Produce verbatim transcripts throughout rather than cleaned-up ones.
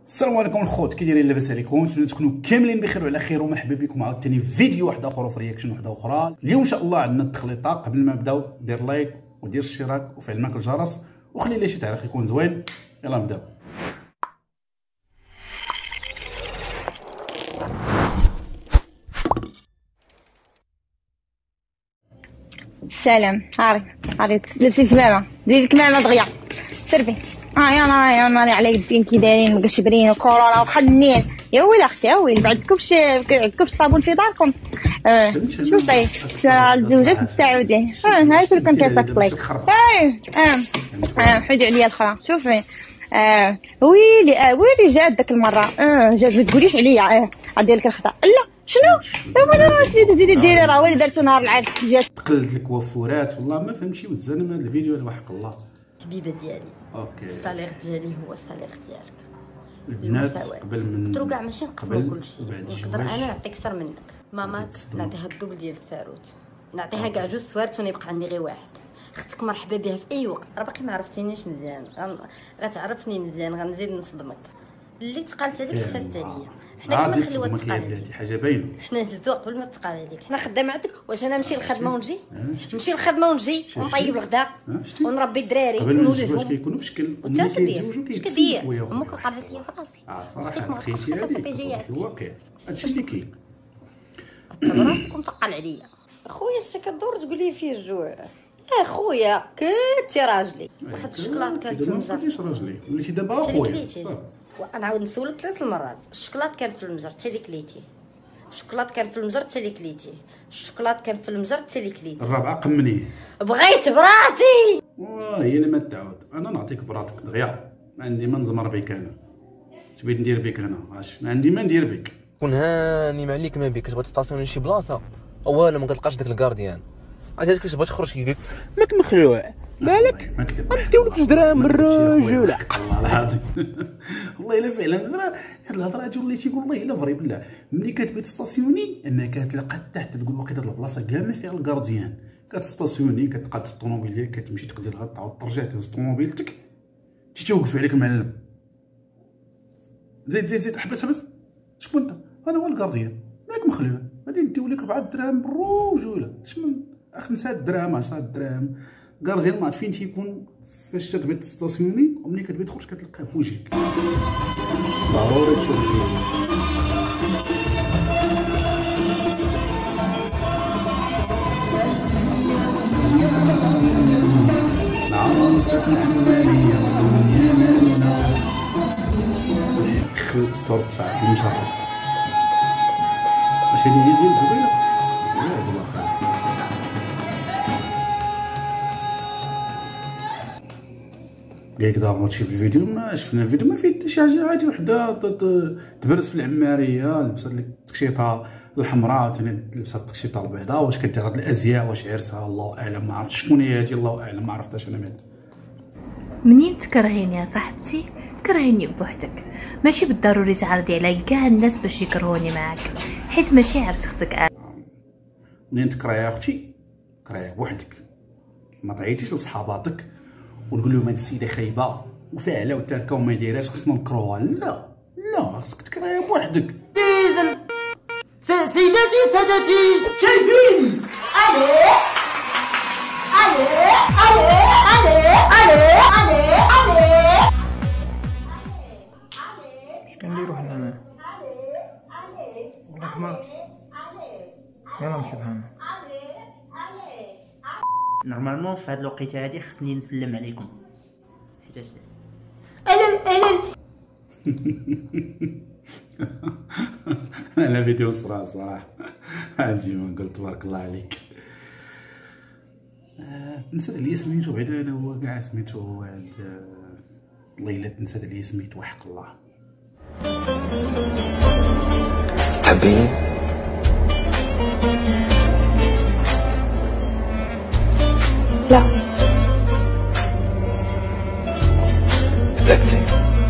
السلام عليكم الخوت، كي دايرين؟ لاباس عليكم؟ نتمنى تكونوا كاملين بخير وعلى خير، ومرحبا بكم عاوتاني في فيديو واحد اخر وفي رياكشن واحده اخرى. اليوم ان شاء الله عندنا التخليطه. قبل ما نبداو دير لايك ودير اشتراك وفعل معك الجرس وخلي لي شي تعليق يكون زوين. يلا نبداو. سلام. هاري هاري لبسي كمامه، ديري الكمامه دغيا سربي. اه يا ناري يا ناري على يدين كي دايرين مقشبرين وكورونا وخنين. يا ويلي اختي يا ويلي، بعدكمش عندكمش صابون في داركم؟ اه شوفي الزوجات السعوديه اه هاي كلكم كيصفليك. اي اه اه حيدي عليا الاخرى. شوفي اه ويلي اه ويلي جات داك المره. اه جات ما تقوليش عليا. اه غادير لك الخطا. لا شنو انا زيدي زيدي ديري راه ويلي درتو نهار العرس جات تقلد لك وفورات. والله ما فهمتش وزانه من هذا الفيديو هذا وحق الله. حبيبه ديالي اوكي الصالير ديالي هو الصالير ديالك. البنات قبل من قدروا كاع ماشي نقسموا كلشي، نقدر انا نعطيك اكثر منك. ماماك نعطيها الدوبل ديال الساروت، نعطيها كاع جوج سوارت وانا يبقى عندي غير واحد. اختك مرحبا بها في اي وقت. راه باقي ما عرفتينيش مزيان، غتعرفني مزيان غنزيد نصدمك. اللي تقالت عليك خففت عليا. حنا كما نخليوها تقال عليك، حاجه باينه. حنا نهزوها قبل ما تقال عليك. حنا خدامه عندك. واش انا نمشي للخدمه ونجي؟ نمشي للخدمه ونجي ونطيب الغداء ونربي الدراري ونولدهم كيكونوا في شكل. وانت اش كدير؟ اش كدير؟ امك قالت لي في راسي. اختك ما خيتي هذيك الواقع. هادشي اللي كاين. راسك ومثقل عليا. خويا اش كدور تقول لي فيه الجوع؟ اه خويا كنتي راجلي. واحد الشكلاط كان في المجر. ما كنتيش راجلي، وليتي دابا خويا. نعاود نسولك ثلاث المرات. الشكلاط كان في المجر حتى اللي كليتي. الشكلاط كان في المجر حتى اللي كليتي. الشكلاط كان في المجر حتى اللي كليتي. الرابعه قمنيه. بغيت براتي. واه هي اللي ما تعاود. انا نعطيك براتك دغيا. ما عندي ما نزمر بك انا. تبغي ندير بك هنا واش ما عندي ما ندير بك. كون هاني ما عليك ما بك. كتبغي تستاسيوني شي بلاصه اولا ما كتلقاش داك الكارديان. عرفتي كتبغي تخرج كيقول ماك مخلوع مالك نديو لك جوج دراهم من الرجوله. والله العظيم والله الا فعلا هاد الهضره تجي وليتي يقول والله الا فري بالله. ملي كتبغي تستاسيوني انك كتلقى تحت تقول واقيلا هاد البلاصه كاع ما فيها الكارديان. كتستاسيوني كتقاد الطوموبيل ديالك كتمشي تقدر لها تعاود ترجع تهز طوموبيلتك تجي توقف عليك المعلم. زيد زيد زيد حبس حبس. شكون انت؟ هذا هو الكارديان. ماك مخلوع. غادي نديو لك أربعة دراهم بالرجوله. شنو خمسة دراهم عشرة دراهم. كارديان ما عرف فين تيكون فاش تبغي تستاسيوني وملي كتبغي تخرج كتلقاه بوجهك. ضروري تشوف الفيديو. صوت صعب المشرط. واش هادي هي ديال الزبيله؟ لا والله قالك دابا تشوف الفيديو. ما شفنا الفيديو ما فيه حتى شي حاجه عادي. وحده تبرز في العماريه لبست لك التكشيطه الحمراء ثاني لبست التكشيطه البيضاء. واش كدير هاد الازياء؟ واش عرسها؟ الله اعلم. ما عرفتش شكون هي هادي، الله اعلم. ما عرفتهاش انا. من منين تكرهيني يا صاحبتي كرهيني بوحدك، ماشي بالضروري تعرضي على كاع الناس باش يكرهوني معاك، حيت ماشي عرس اختك انا. منين تكرهي اختي كرهي بوحدك. ما طعيتيش لصحاباتك وتقول لهم هاد السيده خايبه وفاعله وتاركه وما دايراش خصنا نكرهوها. لا لا خصك تكرهي بوحدك. بيزن سيداتي سادتي شايفين؟ علي علي علي علي علي علي علي اش كنديرو حنا هنا؟ والله ما يلا نمشيو بحالنا. نورمالمون في هاد الوقيته هادي خصني نسلم عليكم حيت الن الن انا فيديو الصراحه صراحه عجيب. نقول تبارك الله عليك. آه نسيت عليا سميتو بعدا. هذا هو كاع سميتو هاد ليلى. نسيت عليا سميتو وحق الله. تحبيني؟ لا متأكدة؟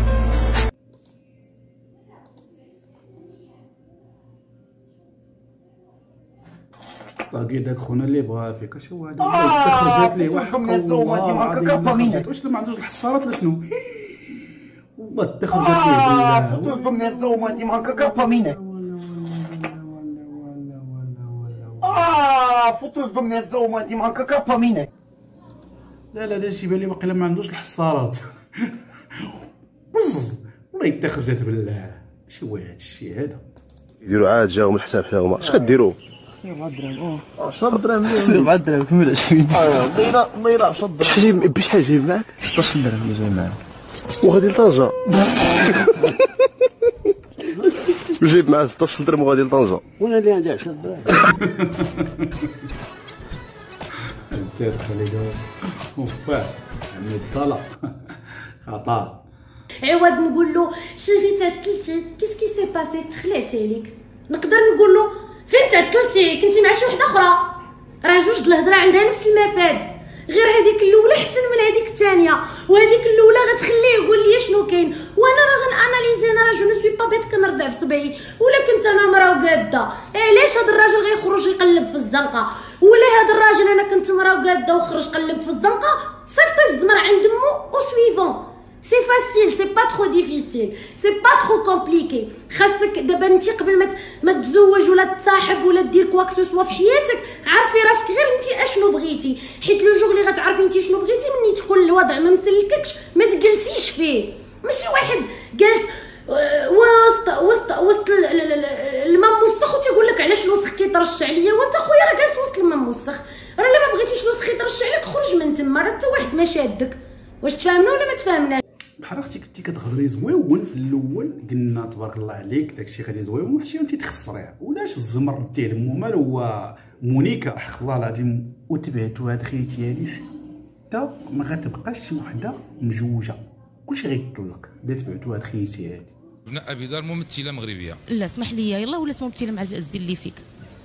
طاقي داك خونا اللي بغا فيك. اش هو هذا؟ خرجت ليه وحق الله العظيم. واش ما عندوش الحصارات ولا شنو؟ والله تخرج بالله فوتوكم الزومه ديما هكا كابامينه اه فوتوكم الزومه ديما هكا كابامينه. لا لا داك يبان لي واقيلا ما عندوش الحصالات. والله يتخرجت بالله. شي هو هذا الشيء هذا؟ يديروا عاد جاهم الحساب حداهم. اش كديروا؟ خصني أربعة دراهم. اه عشرة دراهم خصني أربعة دراهم كمل عشرين. اه ضينا ضينا عشرة دراهم. شحال جايب بشحال جايب معاك؟ ستاش درهم اللي جاي معاك. وغادي لطنجة. جايب معاه ستاش درهم وغادي لطنجة. وانا اللي عندي عشرة دراهم. انت خليك وفاه عمي الطلاق خطا. عوض نقول له شيري تعطلتي كيسكي سي باسي تخلعت عليك، نقدر نقول له فين تعطلتي كنتي مع شي وحده اخرى. راه جوج د الهضره عندها نفس المفاد، غير هذيك الاولى احسن من هذيك الثانيه، وهذيك الاولى غتخليه يقول لي شنو كاين، وانا راه غناناليزي. انا راه جو نو سوي با بيت كنرضع في صبعي، ولا كنت انا مرا وقاده. علاش هذا الراجل غيخرج يقلب في الزنقه؟ ولا هذا الراجل انا كنت مرا وقاده وخرج قلب في الزنقه، صيفط الزمر عند مو وسويفون. سي فاسيل، سي با ترو ديفيسيل، سي با ترو كومبليكي. خاصك دابا انت قبل ما ما تتزوج ولا تصاحب ولا دير كوا كسوسوا في حياتك، عارفي راسك غير انت اشنو بغيتي، حيت لو جوغ اللي غتعرفي انت شنو بغيتي مني تكون الوضع ما مسلككش ما تجلسيش فيه. ماشي واحد جالس وسط وسط وسط الماء موسخ وتيقول لك علاش الوسخ كيطرش عليا، وانت خويا راه جالس وسط الماء موسخ. راه الا ما بغيتيش الوسخ يطرش عليك خرج من تما، راه حتى واحد ما شادك. واش تفاهمنا ولا ما تفاهمناش؟ بحال اختي كنتي كتهضري زويون في الاول، قلنا تبارك الله عليك داكشي غادي زويون، وحشي انت تخسريه. ولاش الزمر تيهمو مال هو مونيكا حق الله العظيم وتبعتو هاد خيتي هادي حتى ما غتبقاش شي وحده مجوجه، كلشي غيطلق. الا تبعتو هاد خيتي هادي. بناء ابي دار ممثله مغربيه. لا اسمح لي يلا ولات ممثله مع الزين اللي فيك.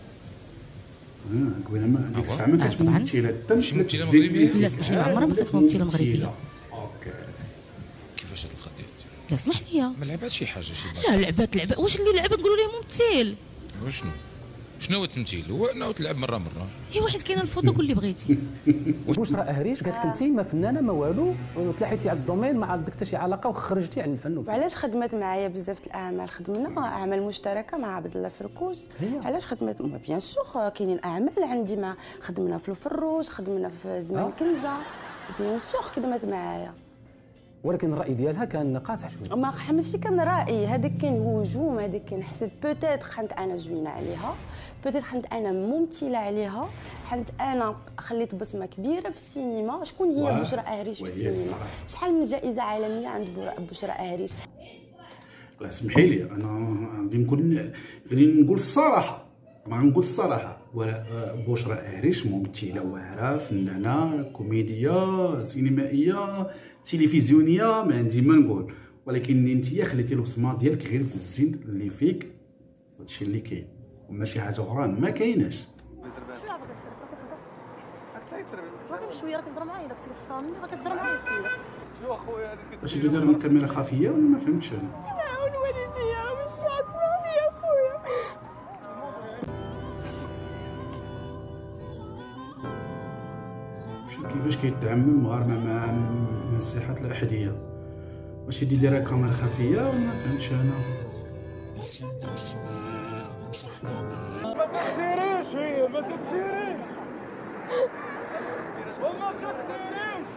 اه قبيله ما ديك الساعه ما كانتش ممثله حتى ممثله مغربيه. لا اسمح لي ما عمرها ما كانت ممثله مغربيه. اوكي كيفاش هاد القضيه؟ لا اسمح لي ما لعبات شي حاجه شي لا لعبات لعبه. واش اللي لعبه نقولوا ليه ممثل؟ وشنو شنو هو التمثيل؟ هو انه تلعب مره مره. هي واحد كاينه الفوضى قول اللي بغيتي. بشرى اهريش قالت لك انت ما فنانه ما والو، وتلاحيتي على الدومين ما عندك حتى شي علاقه وخرجتي عن الفن. وعلاش خدمت معايا بزاف الاعمال؟ خدمنا اعمال مشتركه مع عبد الله فركوس. علاش خدمت؟ بيان سور كاينين اعمال عندي مع خدمنا في الفروس، خدمنا في زمان كنزه، بيان سور خدمت معايا. ولكن الراي ديالها كان قاصح شويه. ما ماشي كان راي، هذاك كان هجوم، هذاك كان حسيت بوتيت خنت انا زوينه عليها، بوتيت خنت انا ممثله عليها، حنت انا خليت بصمه كبيره في السينما. شكون هي بشرى اهريش في السينما؟ شحال من جائزه عالميه عند بشرى اهريش. لا اسمحي لي انا غادي نقول غادي نقول الصراحه، ما غنقول الصراحه. بشرى اهريش ممثله واعره، فنانه، كوميديه، سينمائيه، تلفزيونيه، ما عندي ما نقول. ولكن انت خليتي البصمه ديالك غير في الزين اللي فيك، هادشي اللي كاين، وماشي حاجه اخرى ما كايناش. راك شويه راك تهضر معايا داك السيد خطامني راك تهضر معايا السيد. شو اخويا هذيك واش اللي دار من الكاميرا خفيه ولا ما فهمتش انا؟ نعاون والديا واش اسمعني يا خويا. كيفاش كيتعامل المغاربه مع مساحات الاحذيه؟ واش اللي دايره كاميرا خفيه ولا ما فهمتش انا؟ ما كتسيريش هي ما كتسيريش وما كتسيريش.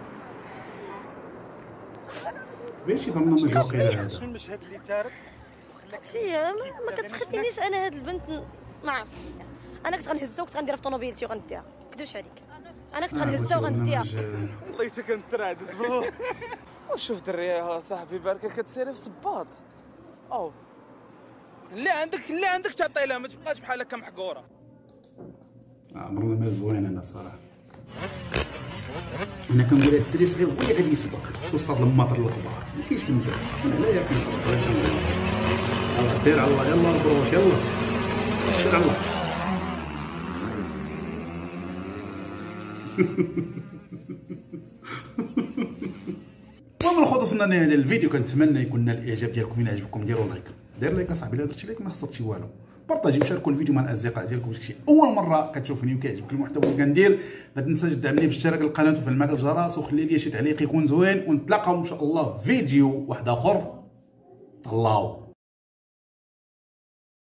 باش برنامج واقيلا هذا. شنو المشهد اللي تارك خلات فيا ما كتخلينيش انا هاد البنت ما عرفتش. انا كنت غنهزها وكنت غنديرها في طوموبيلتي وغنديها، ما نكذبش عليك. انا كنت غنهزها وغنديها. والله حتى كنترعد. وشوف دريه صاحبي باركه كتسيري في صباط. او اللي عندك اللي عندك تعطي لها، ما تبقاش بحال هكا محقوره. عمرنا ما زوين انا صراحه. انا كنقول هاد الدري صغير هو اللي غادي يسبق وسط هاد الماطر الكبار، ما كاينش المزاح. انا لا ياكل يلاه سير على الله، يلا بروش يلا سير على الله. ومن الخطوط وصلنا لهذا الفيديو، كنتمنى يكون نال الاعجاب ديالكم. الى عجبكم ديروا لايك، دير لايك اصاحبي، الا درتي لايك ما خسرتي والو. بارطاجيو وشاركوا الفيديو مع الاصدقاء ديالكم. شي اول مره كتشوفني وكيعجبك المحتوى اللي كندير، ما تنساش تدعمني بالاشتراك للقناه وفعل الجرس وخلي لي شي تعليق يكون زوين، ونتلاقاو ان شاء الله في فيديو واحد اخر. الله